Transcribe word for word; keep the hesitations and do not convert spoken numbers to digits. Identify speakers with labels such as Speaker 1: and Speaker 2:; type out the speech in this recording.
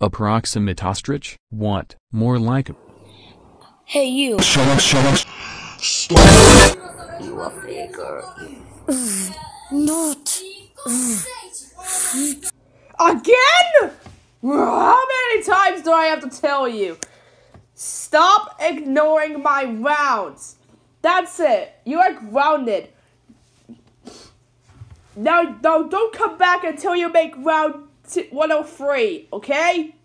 Speaker 1: Approximate ostrich? What? More like...
Speaker 2: Hey you.
Speaker 3: Shut up, shut up.
Speaker 2: You a faker. Not.
Speaker 4: Again? How many times do I have to tell you? Stop ignoring my rounds. That's it. You are grounded. Now, now don't come back until you make round one oh three, okay?